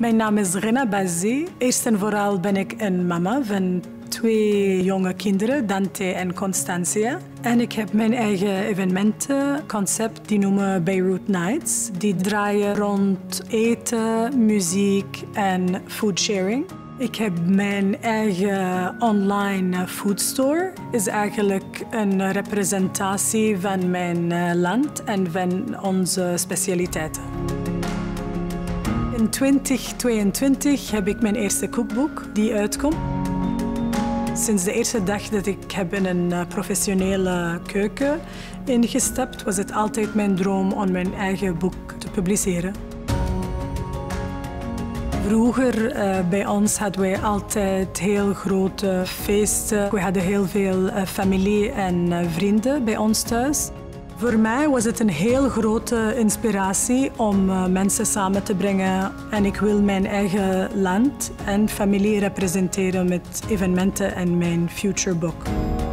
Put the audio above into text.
Mijn naam is Rina Bazzi. Eerst en vooral ben ik een mama van 2 jonge kinderen, Dante en Constantia. En ik heb mijn eigen evenementenconcept, die noemen Beirut Nights. Die draaien rond eten, muziek en foodsharing. Ik heb mijn eigen online foodstore. Is eigenlijk een representatie van mijn land en van onze specialiteiten. In 2022 heb ik mijn eerste kookboek die uitkomt. Sinds de eerste dag dat ik heb in een professionele keuken ingestapt, was het altijd mijn droom om mijn eigen boek te publiceren. Vroeger bij ons hadden wij altijd heel grote feesten. We hadden heel veel familie en vrienden bij ons thuis. Voor mij was het een heel grote inspiratie om mensen samen te brengen. En ik wil mijn eigen land en familie representeren met evenementen en mijn future book.